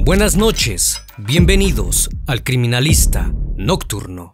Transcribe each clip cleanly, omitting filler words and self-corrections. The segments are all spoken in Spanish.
Buenas noches, bienvenidos al Criminalista Nocturno.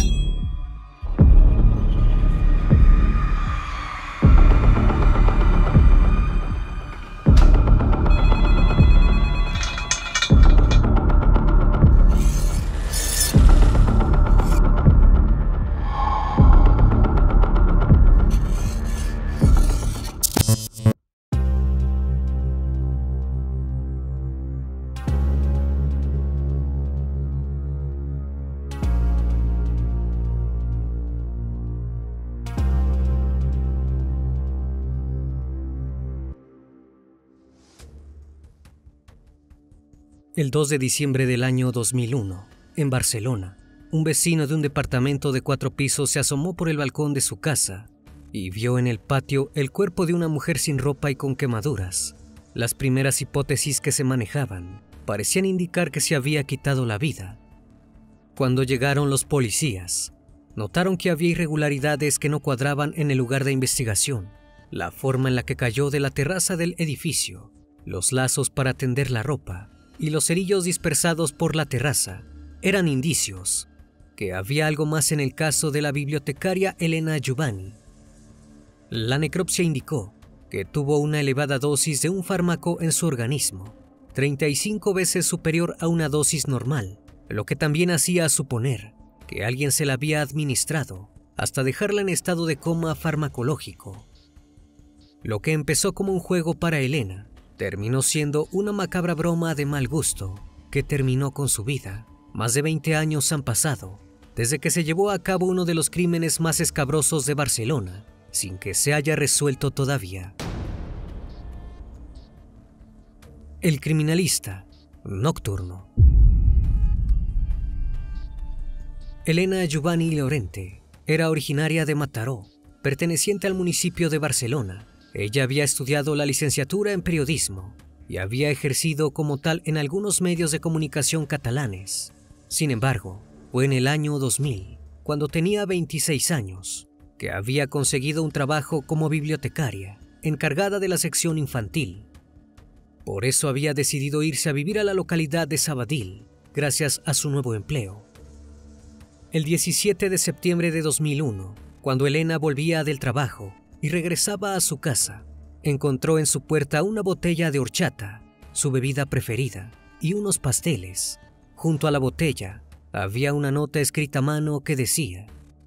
El 2 de diciembre del año 2001, en Barcelona, un vecino de un departamento de 4 pisos se asomó por el balcón de su casa y vio en el patio el cuerpo de una mujer sin ropa y con quemaduras. Las primeras hipótesis que se manejaban parecían indicar que se había quitado la vida. Cuando llegaron los policías, notaron que había irregularidades que no cuadraban en el lugar de investigación, la forma en la que cayó de la terraza del edificio, los lazos para tender la ropa y los cerillos dispersados por la terraza eran indicios que había algo más en el caso de la bibliotecaria Elena Giovanni. La necropsia indicó que tuvo una elevada dosis de un fármaco en su organismo, 35 veces superior a una dosis normal, lo que también hacía suponer que alguien se la había administrado hasta dejarla en estado de coma farmacológico. Lo que empezó como un juego para Elena terminó siendo una macabra broma de mal gusto que terminó con su vida. Más de 20 años han pasado desde que se llevó a cabo uno de los crímenes más escabrosos de Barcelona, sin que se haya resuelto todavía. El Criminalista Nocturno. Elena Giovanni Llorente era originaria de Mataró, perteneciente al municipio de Barcelona. Ella había estudiado la licenciatura en periodismo y había ejercido como tal en algunos medios de comunicación catalanes. Sin embargo, fue en el año 2000, cuando tenía 26 años, que había conseguido un trabajo como bibliotecaria, encargada de la sección infantil. Por eso había decidido irse a vivir a la localidad de Sabadell, gracias a su nuevo empleo. El 17 de septiembre de 2001, cuando Elena volvía del trabajo y regresaba a su casa, encontró en su puerta una botella de horchata, su bebida preferida, y unos pasteles. Junto a la botella había una nota escrita a mano que decía: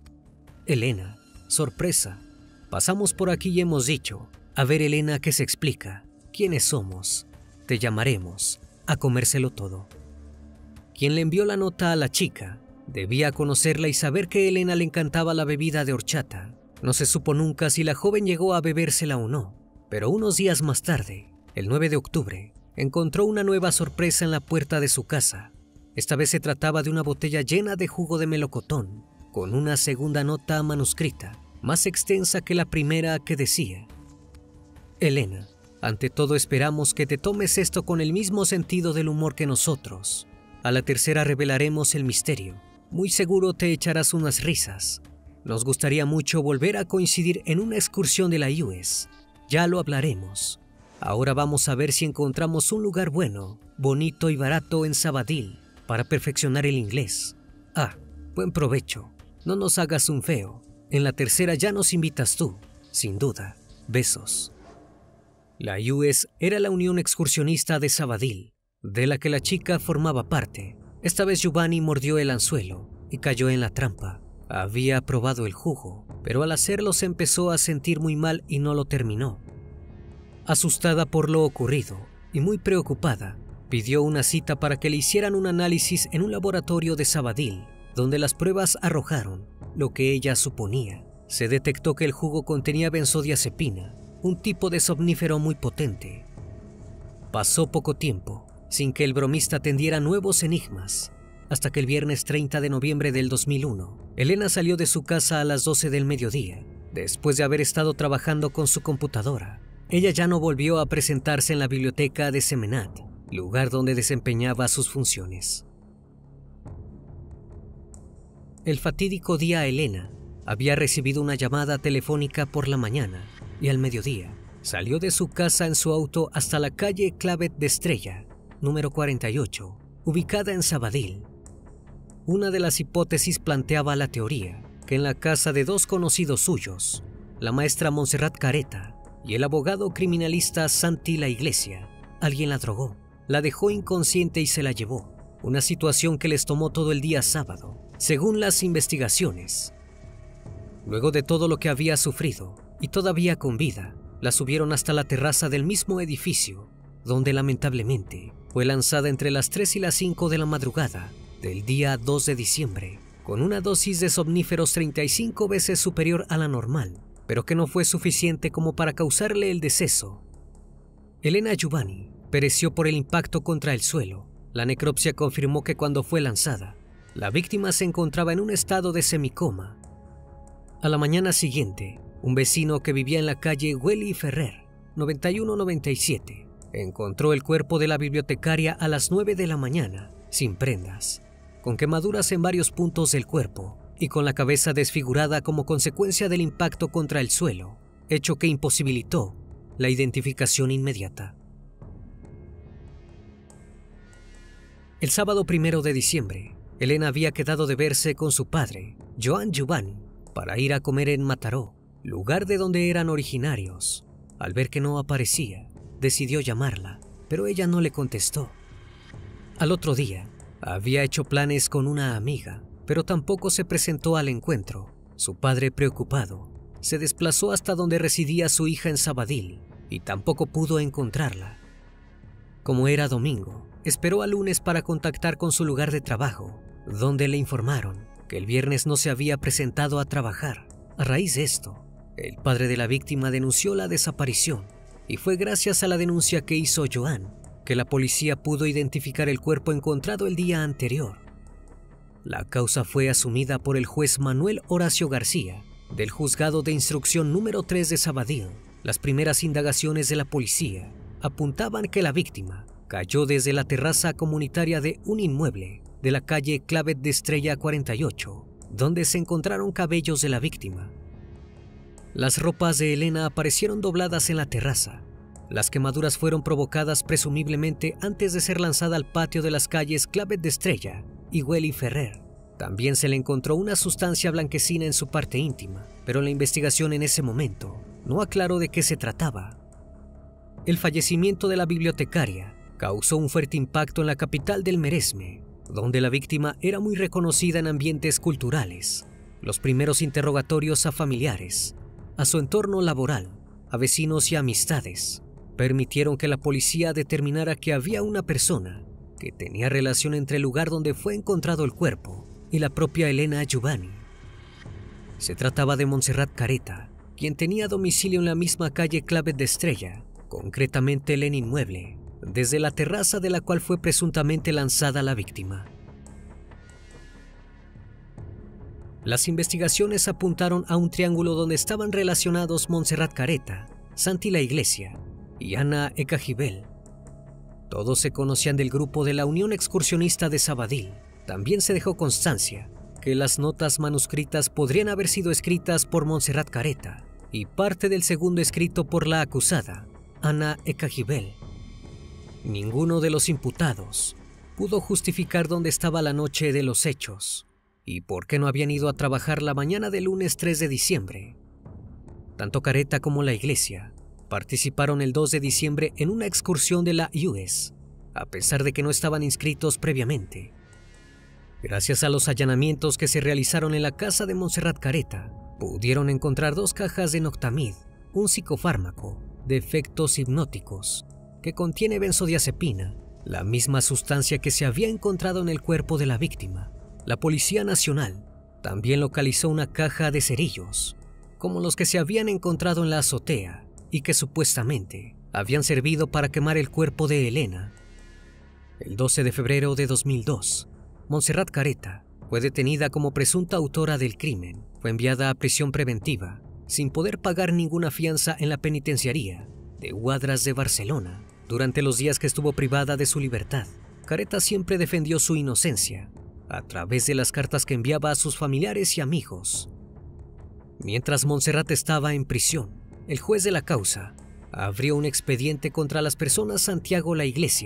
Elena, sorpresa, pasamos por aquí y hemos dicho, a ver Elena, ¿qué se explica? ¿Quiénes somos? Te llamaremos a comérselo todo. Quien le envió la nota a la chica debía conocerla y saber que a Elena le encantaba la bebida de horchata. No se supo nunca si la joven llegó a bebérsela o no, pero unos días más tarde, el 9 de octubre, encontró una nueva sorpresa en la puerta de su casa. Esta vez se trataba de una botella llena de jugo de melocotón, con una segunda nota manuscrita, más extensa que la primera, que decía: Elena, ante todo esperamos que te tomes esto con el mismo sentido del humor que nosotros. A la tercera revelaremos el misterio. Muy seguro te echarás unas risas. Nos gustaría mucho volver a coincidir en una excursión de la US. Ya lo hablaremos. Ahora vamos a ver si encontramos un lugar bueno, bonito y barato en Sabadell para perfeccionar el inglés. Buen provecho. No nos hagas un feo. En la tercera ya nos invitas tú, sin duda. Besos. La US era la Unión Excursionista de Sabadell, de la que la chica formaba parte. Esta vez Giovanni mordió el anzuelo y cayó en la trampa. Había probado el jugo, pero al hacerlo se empezó a sentir muy mal y no lo terminó. Asustada por lo ocurrido y muy preocupada, pidió una cita para que le hicieran un análisis en un laboratorio de Sabadell, donde las pruebas arrojaron lo que ella suponía. Se detectó que el jugo contenía benzodiazepina, un tipo de somnífero muy potente. Pasó poco tiempo sin que el bromista tendiera nuevos enigmas, hasta que el viernes 30 de noviembre del 2001, Elena salió de su casa a las 12 del mediodía, después de haber estado trabajando con su computadora. Ella ya no volvió a presentarse en la biblioteca de Semenat, lugar donde desempeñaba sus funciones. El fatídico día Elena había recibido una llamada telefónica por la mañana y al mediodía salió de su casa en su auto hasta la calle Clavet de Estrella, número 48, ubicada en Sabadell. Una de las hipótesis planteaba la teoría que en la casa de dos conocidos suyos, la maestra Montserrat Careta y el abogado criminalista Santi La Iglesia, alguien la drogó, la dejó inconsciente y se la llevó, una situación que les tomó todo el día sábado, según las investigaciones. Luego de todo lo que había sufrido, y todavía con vida, la subieron hasta la terraza del mismo edificio, donde lamentablemente fue lanzada entre las 3 y las 5 de la madrugada del día 2 de diciembre, con una dosis de somníferos 35 veces superior a la normal, pero que no fue suficiente como para causarle el deceso. Elena Juvani pereció por el impacto contra el suelo. La necropsia confirmó que cuando fue lanzada, la víctima se encontraba en un estado de semicoma. A la mañana siguiente, un vecino que vivía en la calle Güell y Ferrer, 9197, encontró el cuerpo de la bibliotecaria a las 9 de la mañana, sin prendas, con quemaduras en varios puntos del cuerpo y con la cabeza desfigurada como consecuencia del impacto contra el suelo, hecho que imposibilitó la identificación inmediata. El sábado 1 de diciembre, Elena había quedado de verse con su padre, Joan Juvani, para ir a comer en Mataró, lugar de donde eran originarios. Al ver que no aparecía, decidió llamarla, pero ella no le contestó. Al otro día, había hecho planes con una amiga, pero tampoco se presentó al encuentro. Su padre, preocupado, se desplazó hasta donde residía su hija en Sabadell y tampoco pudo encontrarla. Como era domingo, esperó al lunes para contactar con su lugar de trabajo, donde le informaron que el viernes no se había presentado a trabajar. A raíz de esto, el padre de la víctima denunció la desaparición y fue gracias a la denuncia que hizo Joan que la policía pudo identificar el cuerpo encontrado el día anterior. La causa fue asumida por el juez Manuel Horacio García, del Juzgado de Instrucción número 3 de Sabadell. Las primeras indagaciones de la policía apuntaban que la víctima cayó desde la terraza comunitaria de un inmueble de la calle Clavet de Estrella 48, donde se encontraron cabellos de la víctima. Las ropas de Elena aparecieron dobladas en la terraza. Las quemaduras fueron provocadas presumiblemente antes de ser lanzada al patio de las calles Clavet de Estrella y Güell y Ferrer. También se le encontró una sustancia blanquecina en su parte íntima, pero la investigación en ese momento no aclaró de qué se trataba. El fallecimiento de la bibliotecaria causó un fuerte impacto en la capital del Maresme, donde la víctima era muy reconocida en ambientes culturales. Los primeros interrogatorios a familiares, a su entorno laboral, a vecinos y amistades, permitieron que la policía determinara que había una persona que tenía relación entre el lugar donde fue encontrado el cuerpo y la propia Elena Juvani. Se trataba de Montserrat Careta, quien tenía domicilio en la misma calle Clavet de Estrella, concretamente el inmueble, desde la terraza de la cual fue presuntamente lanzada la víctima. Las investigaciones apuntaron a un triángulo donde estaban relacionados Montserrat Careta, Santi La Iglesia y Ana Ecajibel. Todos se conocían del grupo de la Unión Excursionista de Sabadell. También se dejó constancia que las notas manuscritas podrían haber sido escritas por Montserrat Careta y parte del segundo escrito por la acusada, Ana Ecajibel. Ninguno de los imputados pudo justificar dónde estaba la noche de los hechos y por qué no habían ido a trabajar la mañana del lunes 3 de diciembre. Tanto Careta como La Iglesia participaron el 2 de diciembre en una excursión de la US, a pesar de que no estaban inscritos previamente. Gracias a los allanamientos que se realizaron en la casa de Montserrat Careta, pudieron encontrar 2 cajas de Noctamid, un psicofármaco de efectos hipnóticos que contiene benzodiazepina, la misma sustancia que se había encontrado en el cuerpo de la víctima. La Policía Nacional también localizó una caja de cerillos, como los que se habían encontrado en la azotea y que supuestamente habían servido para quemar el cuerpo de Elena. El 12 de febrero de 2002, Montserrat Careta fue detenida como presunta autora del crimen. Fue enviada a prisión preventiva sin poder pagar ninguna fianza en la penitenciaría de Guadras de Barcelona. Durante los días que estuvo privada de su libertad, Careta siempre defendió su inocencia a través de las cartas que enviaba a sus familiares y amigos. Mientras Montserrat estaba en prisión, el juez de la causa abrió un expediente contra las personas Santiago La Iglesia,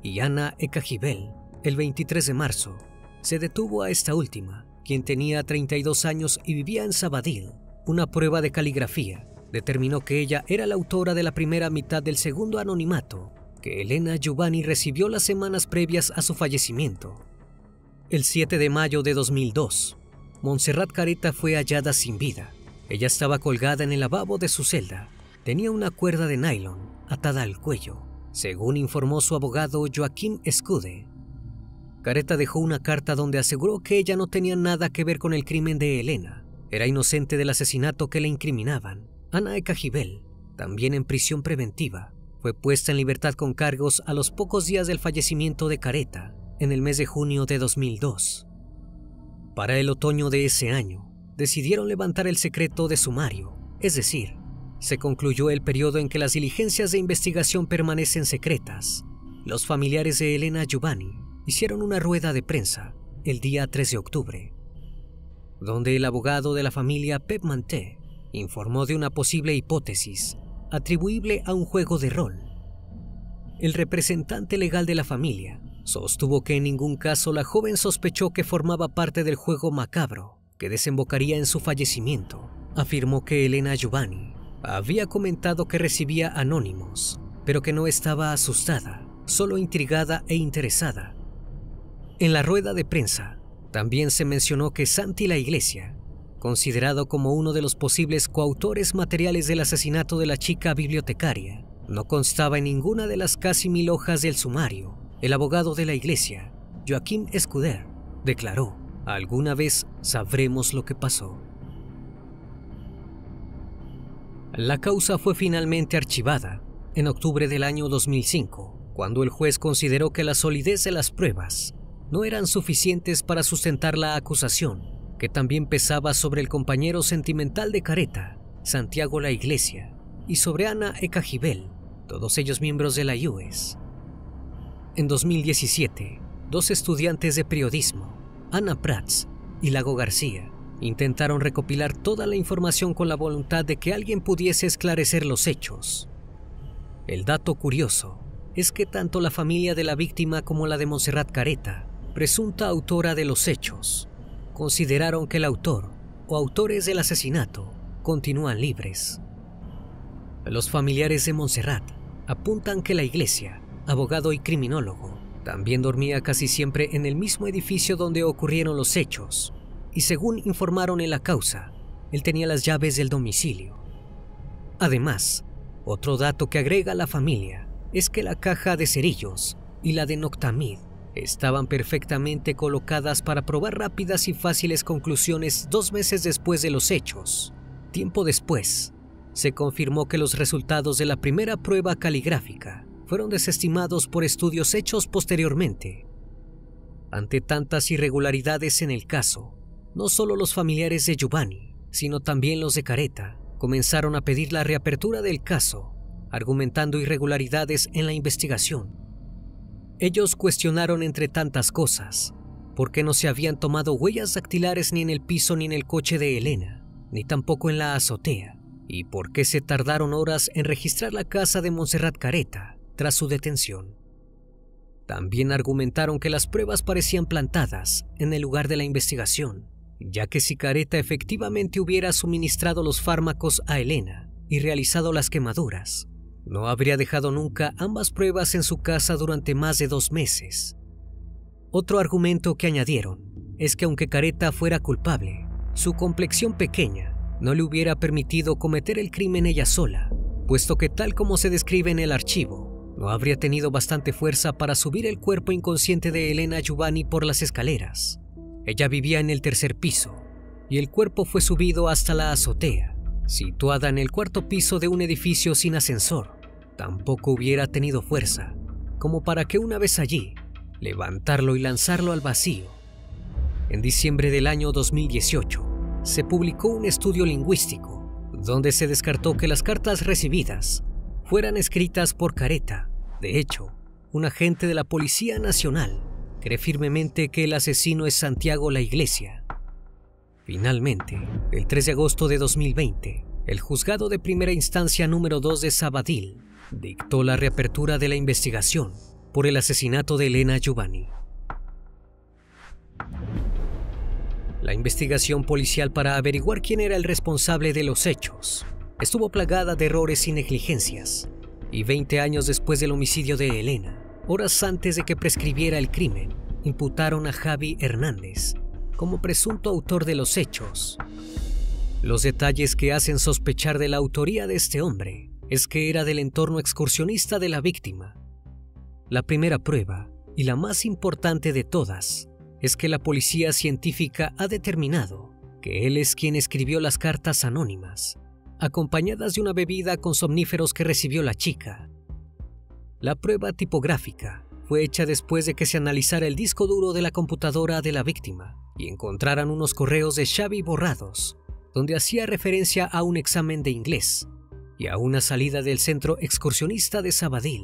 y Anna Ekajibel, el 23 de marzo, se detuvo a esta última, quien tenía 32 años y vivía en Sabadell. Una prueba de caligrafía determinó que ella era la autora de la primera mitad del segundo anonimato que Elena Giovanni recibió las semanas previas a su fallecimiento. El 7 de mayo de 2002, Montserrat Careta fue hallada sin vida. Ella estaba colgada en el lavabo de su celda. Tenía una cuerda de nylon atada al cuello, según informó su abogado Joaquim Escude. Careta dejó una carta donde aseguró que ella no tenía nada que ver con el crimen de Elena. Era inocente del asesinato que le incriminaban. Anna Ekajibel, también en prisión preventiva, fue puesta en libertad con cargos a los pocos días del fallecimiento de Careta, en el mes de junio de 2002. Para el otoño de ese año, decidieron levantar el secreto de sumario, es decir, se concluyó el periodo en que las diligencias de investigación permanecen secretas. Los familiares de Elena Giovanni hicieron una rueda de prensa el día 3 de octubre, donde el abogado de la familia Pep Manté informó de una posible hipótesis atribuible a un juego de rol. El representante legal de la familia sostuvo que en ningún caso la joven sospechó que formaba parte del juego macabro que desembocaría en su fallecimiento. Afirmó que Elena Giovanni había comentado que recibía anónimos, pero que no estaba asustada, solo intrigada e interesada. En la rueda de prensa también se mencionó que Santi La Iglesia, considerado como uno de los posibles coautores materiales del asesinato de la chica bibliotecaria, no constaba en ninguna de las casi 1000 hojas del sumario. El abogado de la Iglesia, Joaquim Escuder, declaró: "Alguna vez sabremos lo que pasó". La causa fue finalmente archivada en octubre del año 2005, cuando el juez consideró que la solidez de las pruebas no eran suficientes para sustentar la acusación, que también pesaba sobre el compañero sentimental de Careta, Santiago La Iglesia, y sobre Anna Ekajibel, todos ellos miembros de la US. En 2017, 2 estudiantes de periodismo, Ana Prats y Lago García, intentaron recopilar toda la información con la voluntad de que alguien pudiese esclarecer los hechos. El dato curioso es que tanto la familia de la víctima como la de Montserrat Careta, presunta autora de los hechos, consideraron que el autor o autores del asesinato continúan libres. Los familiares de Montserrat apuntan que La Iglesia, abogado y criminólogo, también dormía casi siempre en el mismo edificio donde ocurrieron los hechos, y según informaron en la causa, él tenía las llaves del domicilio. Además, otro dato que agrega la familia es que la caja de cerillos y la de Noctamid estaban perfectamente colocadas para probar rápidas y fáciles conclusiones 2 meses después de los hechos. Tiempo después, se confirmó que los resultados de la primera prueba caligráfica fueron desestimados por estudios hechos posteriormente. Ante tantas irregularidades en el caso, no solo los familiares de Giovanni, sino también los de Careta, comenzaron a pedir la reapertura del caso, argumentando irregularidades en la investigación. Ellos cuestionaron, entre tantas cosas, por qué no se habían tomado huellas dactilares ni en el piso ni en el coche de Elena, ni tampoco en la azotea, y por qué se tardaron horas en registrar la casa de Montserrat Careta tras su detención. También argumentaron que las pruebas parecían plantadas en el lugar de la investigación, ya que si Careta efectivamente hubiera suministrado los fármacos a Elena y realizado las quemaduras, no habría dejado nunca ambas pruebas en su casa durante más de 2 meses. Otro argumento que añadieron es que aunque Careta fuera culpable, su complexión pequeña no le hubiera permitido cometer el crimen ella sola, puesto que tal como se describe en el archivo, no habría tenido bastante fuerza para subir el cuerpo inconsciente de Elena Giovanni por las escaleras. Ella vivía en el 3er piso y el cuerpo fue subido hasta la azotea, situada en el 4º piso de un edificio sin ascensor. Tampoco hubiera tenido fuerza como para que una vez allí, levantarlo y lanzarlo al vacío. En diciembre del año 2018, se publicó un estudio lingüístico donde se descartó que las cartas recibidas fueran escritas por Careta. De hecho, un agente de la Policía Nacional cree firmemente que el asesino es Santiago La Iglesia. Finalmente, el 3 de agosto de 2020, el juzgado de primera instancia número 2 de Sabadell dictó la reapertura de la investigación, por el asesinato de Elena Giovanni. La investigación policial para averiguar quién era el responsable de los hechos estuvo plagada de errores y negligencias, y 20 años después del homicidio de Elena, horas antes de que prescribiera el crimen, imputaron a Javi Hernández como presunto autor de los hechos. Los detalles que hacen sospechar de la autoría de este hombre es que era del entorno excursionista de la víctima. La primera prueba, y la más importante de todas, es que la policía científica ha determinado que él es quien escribió las cartas anónimas, acompañadas de una bebida con somníferos que recibió la chica. La prueba tipográfica fue hecha después de que se analizara el disco duro de la computadora de la víctima y encontraran unos correos de Xavi borrados, donde hacía referencia a un examen de inglés y a una salida del centro excursionista de Sabadell.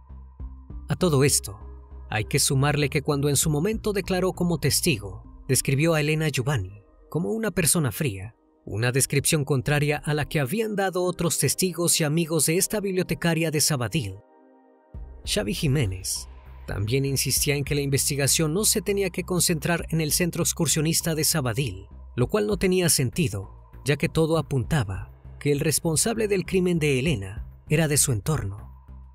A todo esto, hay que sumarle que cuando en su momento declaró como testigo, describió a Elena Giovanni como una persona fría, una descripción contraria a la que habían dado otros testigos y amigos de esta bibliotecaria de Sabadell. Xavi Jiménez también insistía en que la investigación no se tenía que concentrar en el centro excursionista de Sabadell, lo cual no tenía sentido, ya que todo apuntaba que el responsable del crimen de Elena era de su entorno.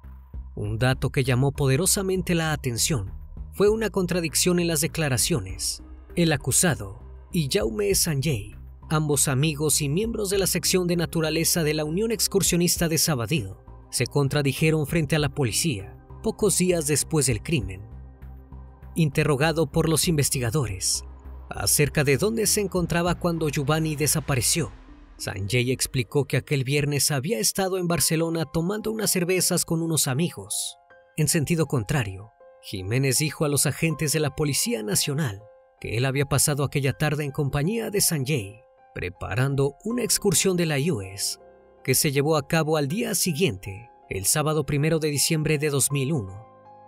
Un dato que llamó poderosamente la atención fue una contradicción en las declaraciones. El acusado y Jaume Sanjay, ambos amigos y miembros de la sección de naturaleza de la Unión Excursionista de Sabadell, se contradijeron frente a la policía pocos días después del crimen. Interrogado por los investigadores acerca de dónde se encontraba cuando Giovanni desapareció, Sanjay explicó que aquel viernes había estado en Barcelona tomando unas cervezas con unos amigos. En sentido contrario, Jiménez dijo a los agentes de la Policía Nacional que él había pasado aquella tarde en compañía de Sanjay, preparando una excursión de la US que se llevó a cabo al día siguiente, el sábado 1 de diciembre de 2001.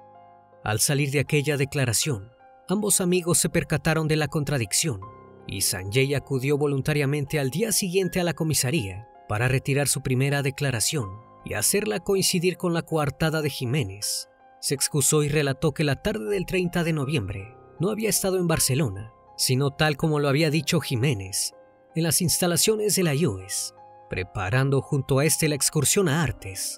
Al salir de aquella declaración, ambos amigos se percataron de la contradicción y Sanjay acudió voluntariamente al día siguiente a la comisaría para retirar su primera declaración y hacerla coincidir con la coartada de Jiménez. Se excusó y relató que la tarde del 30 de noviembre no había estado en Barcelona, sino tal como lo había dicho Jiménez, en las instalaciones de la US, preparando junto a la excursión a Artes.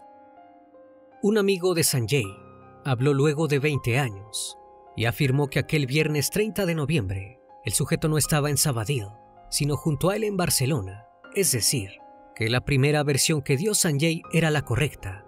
Un amigo de Sanjay habló luego de 20 años y afirmó que aquel viernes 30 de noviembre el sujeto no estaba en Sabadell, sino junto a él en Barcelona, es decir, que la primera versión que dio Sanjay era la correcta.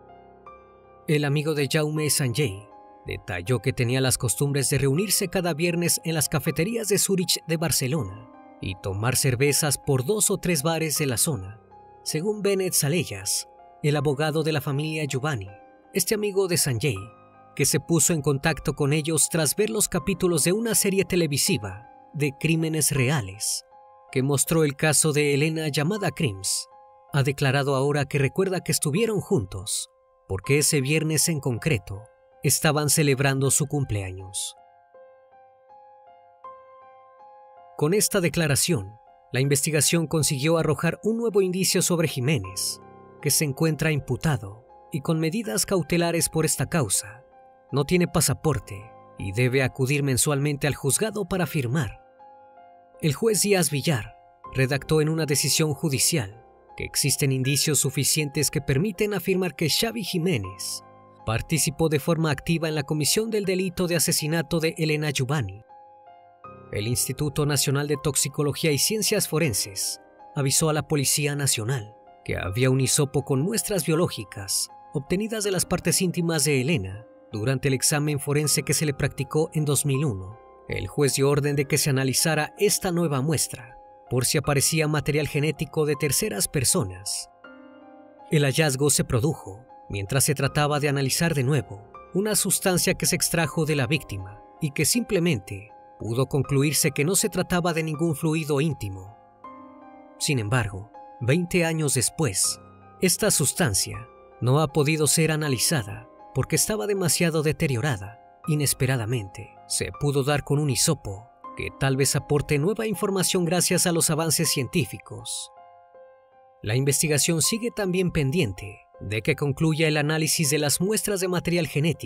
El amigo de Jaume Sanjay detalló que tenía las costumbres de reunirse cada viernes en las cafeterías de Zúrich de Barcelona y tomar cervezas por 2 o 3 bares de la zona. Según Bennett Salellas, el abogado de la familia Giovanni, este amigo de Sanjay, que se puso en contacto con ellos tras ver los capítulos de una serie televisiva de crímenes reales que mostró el caso de Elena llamada Crims, ha declarado ahora que recuerda que estuvieron juntos porque ese viernes en concreto estaban celebrando su cumpleaños. Con esta declaración, la investigación consiguió arrojar un nuevo indicio sobre Jiménez, que se encuentra imputado y con medidas cautelares por esta causa. No tiene pasaporte y debe acudir mensualmente al juzgado para firmar. El juez Díaz Villar redactó en una decisión judicial que existen indicios suficientes que permiten afirmar que Xavi Jiménez participó de forma activa en la comisión del delito de asesinato de Elena Giovanni. El Instituto Nacional de Toxicología y Ciencias Forenses avisó a la Policía Nacional que había un hisopo con muestras biológicas obtenidas de las partes íntimas de Elena durante el examen forense que se le practicó en 2001. El juez dio orden de que se analizara esta nueva muestra por si aparecía material genético de terceras personas. El hallazgo se produjo mientras se trataba de analizar de nuevo una sustancia que se extrajo de la víctima y que simplemente pudo concluirse que no se trataba de ningún fluido íntimo. Sin embargo, 20 años después, esta sustancia no ha podido ser analizada porque estaba demasiado deteriorada. Inesperadamente, se pudo dar con un hisopo que tal vez aporte nueva información gracias a los avances científicos. La investigación sigue también pendiente de que concluya el análisis de las muestras de material genético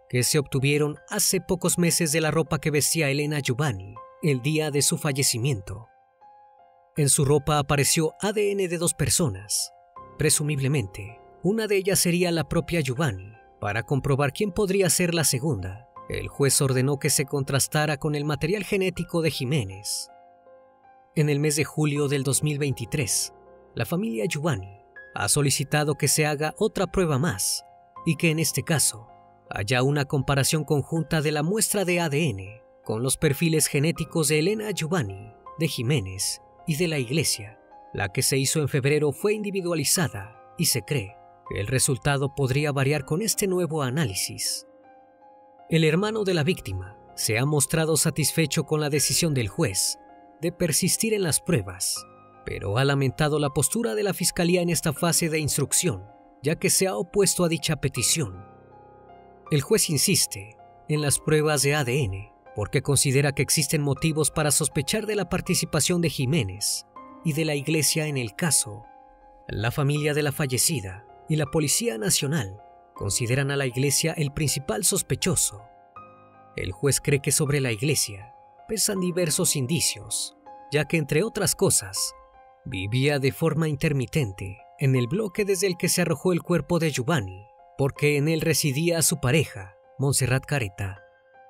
que se obtuvieron hace pocos meses de la ropa que vestía Elena Giovanni el día de su fallecimiento. En su ropa apareció ADN de 2 personas. Presumiblemente, una de ellas sería la propia Giovanni. Para comprobar quién podría ser la segunda, el juez ordenó que se contrastara con el material genético de Jiménez. En el mes de julio del 2023, la familia Giovanni ha solicitado que se haga otra prueba más y que en este caso haya una comparación conjunta de la muestra de ADN con los perfiles genéticos de Elena Giovanni, de Jiménez y de la iglesia. La que se hizo en febrero fue individualizada y se cree que el resultado podría variar con este nuevo análisis. El hermano de la víctima se ha mostrado satisfecho con la decisión del juez de persistir en las pruebas, pero ha lamentado la postura de la fiscalía en esta fase de instrucción, ya que se ha opuesto a dicha petición. El juez insiste en las pruebas de ADN porque considera que existen motivos para sospechar de la participación de Jiménez y de la iglesia en el caso. La familia de la fallecida y la Policía Nacional consideran a la iglesia el principal sospechoso. El juez cree que sobre la iglesia pesan diversos indicios, ya que entre otras cosas, vivía de forma intermitente en el bloque desde el que se arrojó el cuerpo de Giovanni, porque en él residía su pareja, Montserrat Careta.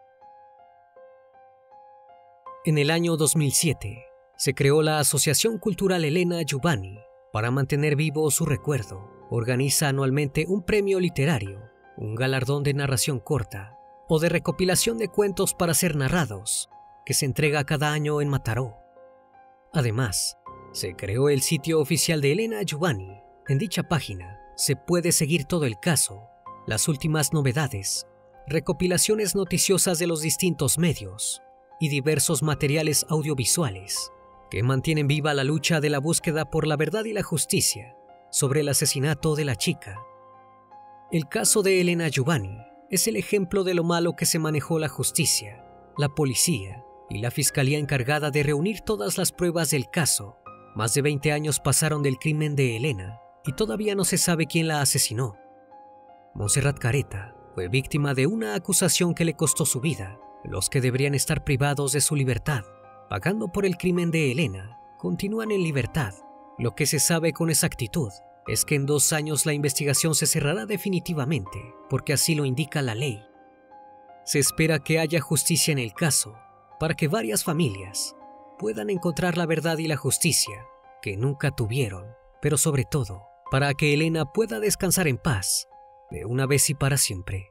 En el año 2007, se creó la Asociación Cultural Elena Giovanni para mantener vivo su recuerdo. Organiza anualmente un premio literario, un galardón de narración corta o de recopilación de cuentos para ser narrados, que se entrega cada año en Mataró. Además, se creó el sitio oficial de Elena Giovanni. En dicha página se puede seguir todo el caso, las últimas novedades, recopilaciones noticiosas de los distintos medios y diversos materiales audiovisuales que mantienen viva la lucha de la búsqueda por la verdad y la justicia sobre el asesinato de la chica. El caso de Elena Giovanni es el ejemplo de lo malo que se manejó la justicia, la policía y la fiscalía encargada de reunir todas las pruebas del caso. Más de 20 años pasaron del crimen de Elena y todavía no se sabe quién la asesinó. Montserrat Careta fue víctima de una acusación que le costó su vida. Los que deberían estar privados de su libertad, pagando por el crimen de Elena, continúan en libertad. Lo que se sabe con exactitud es que en 2 años la investigación se cerrará definitivamente, porque así lo indica la ley. Se espera que haya justicia en el caso, para que varias familias puedan encontrar la verdad y la justicia que nunca tuvieron, pero sobre todo, para que Elena pueda descansar en paz, de una vez y para siempre.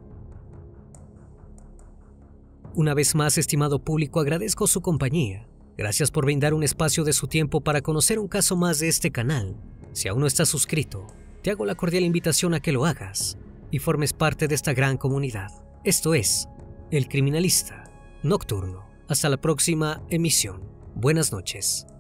Una vez más, estimado público, agradezco su compañía. Gracias por brindar un espacio de su tiempo para conocer un caso más de este canal. Si aún no estás suscrito, te hago la cordial invitación a que lo hagas y formes parte de esta gran comunidad. Esto es El Criminalista Nocturno. Hasta la próxima emisión. Buenas noches.